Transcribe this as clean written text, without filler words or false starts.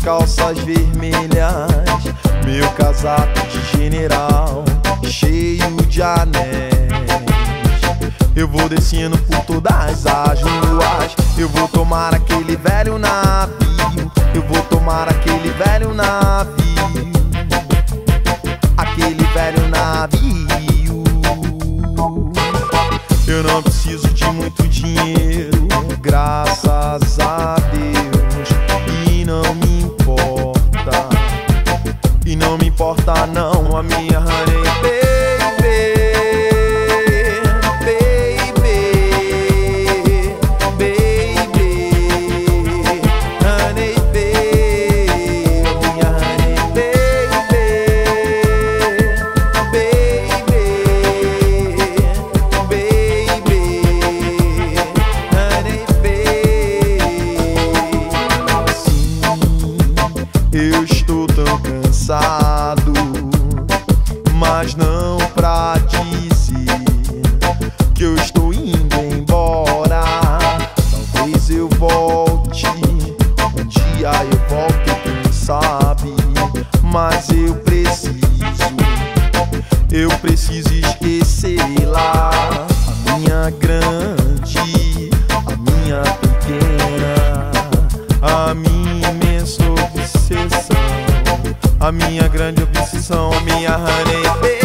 calças vermelhas, meu casaco de general cheio de anéis. Eu vou descendo por todas as ruas, eu vou tomar aquele velho navio, eu vou tomar aquele velho navio, aquele velho navio. Eu não preciso de muito dinheiro, graças a Deus, e não me importa, e não me importa não a minha honey baby. Eu estou tão cansado, mas não pra dizer que eu estou indo embora. Talvez eu volte, um dia eu volto, quem sabe. Mas eu preciso esquecer lá a minha grande, a minha pequena, a minha imensa obsessão, a minha grande obsessão, a minha honey baby.